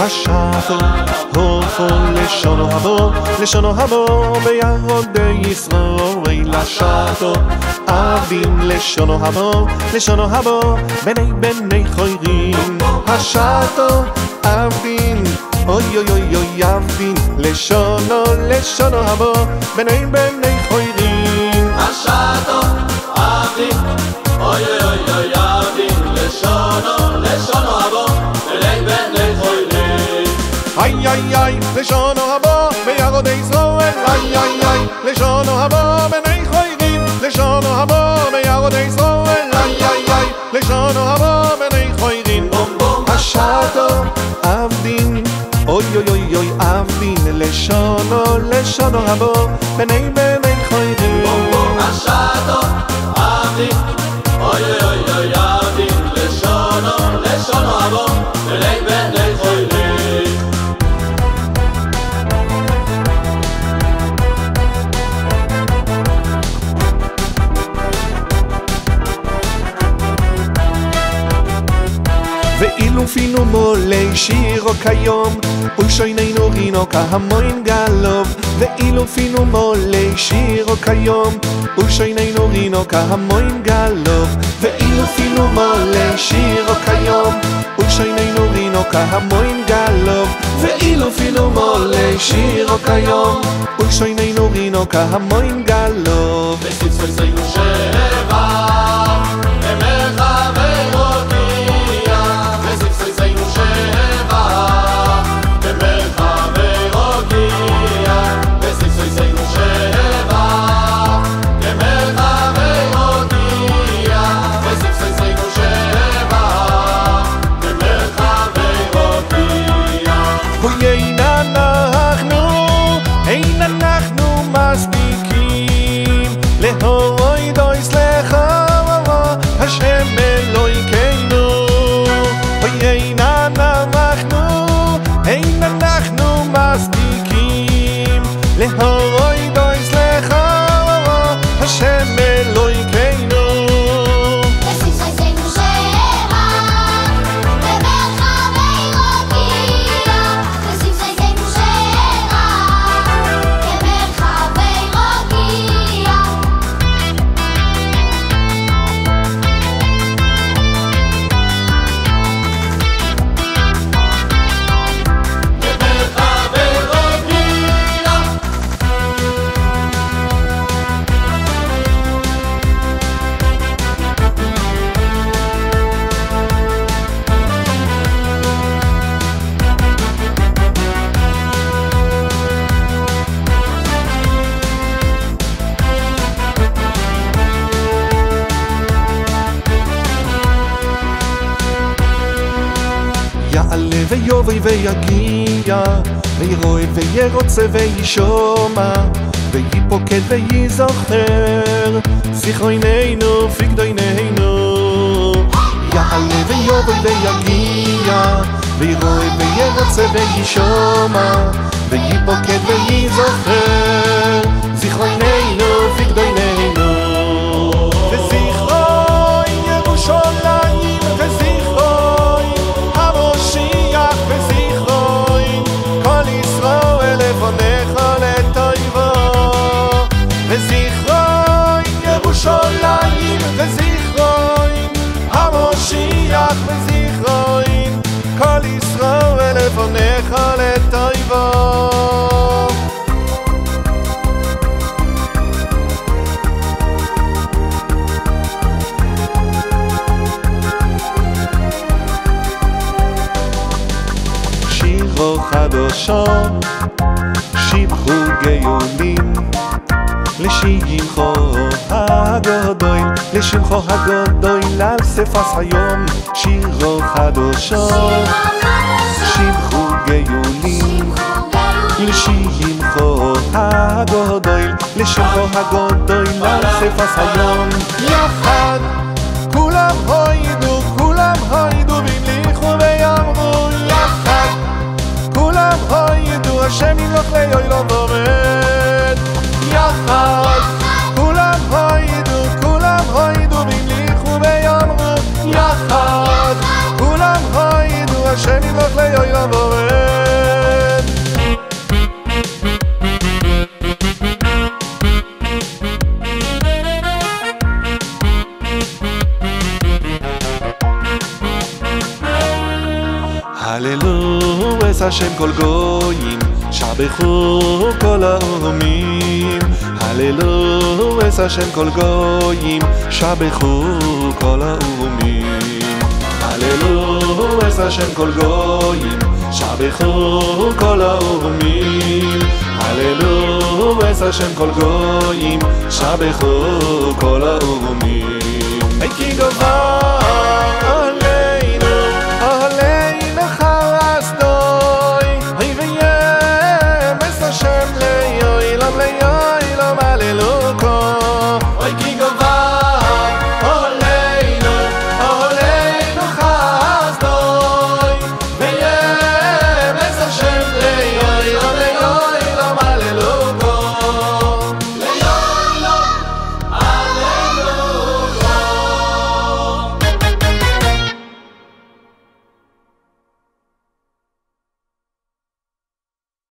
השחר הופו לשונו הבו בירודי ישראל השחר אבים לשונו הבו בני חוירים השחר אבים אוי אוי אוי אוי אבים לשונו הבו בני חוירים השחר אבים אוי אוי אוי אבים לשונו הבו בני חוירים איי איי איי לשונו הבו בירודי ישראל איי איי איי לשונו הבו בני חוירים לשונו הבו בירודי ישראל איי איי איי לשונו הבו בני חוירים השחר אבים אוי אוי אוי אוי אבים לשונו הבו בני חוירים השחר אבים אוי אוי אוי אבים לשונו הבו בני חוירים ואילו פינו מולי שירו כיום ולשויננו רינו כהמוין גלוב ואילו פינו מולי שירו כיום ולשויננו רינו כהמוין גלוב ואילו פינו מולי שירו כיום ולשויננו רינו כהמוין גלוב ואילו פינו מולי שירו כיום ולשויננו רינו כהמוין גלוב וספסנו שבע אין אנחנו מספיקים להוריד אצלך השם אלוהינו אין אנחנו מספיקים להוריד אצלך השם אלוהינו יעלה ויובי ויגיע וירואה וירוצה וישומע ויפוקד ויזוכר זיכרוננו פקדוננו יעלה ויובי ויגיע וירואה וירוצה וישומע ויפוקד ויזוכר זיכרוננו פקדוננו וזיכרון ירושלים וזיכרון המשיח וזיכרון כל ישראל לפניך לטובה וזיכרון ירושלים וזיכרון המשיח וזיכרון כל ישראל לפניך לטובה שירו חדשו שיבחו גאולים לשמחו הגדול לשמחו הגדול על שפת היום שירו חדשו שיבחו גאולים לשמחו הגדול לשמחו הגדול על שפת היום יחד כולם הוידו והמליכו ויאמרו יחד כולם הוידו השם ימלוך לעולם ועד יחד כולם הוידו והמליכו ויאמרו יחד כולם הוידו השם ימלוך לעולם ועד הללו את השם כל גויים, שבחו כל האומים. הללו את השם כל גויים, שבחו כל האומים. הללו את השם כל גויים, שבחו כל האומים. הללו את השם כל גויים, שבחו כל האומים. Hey, King of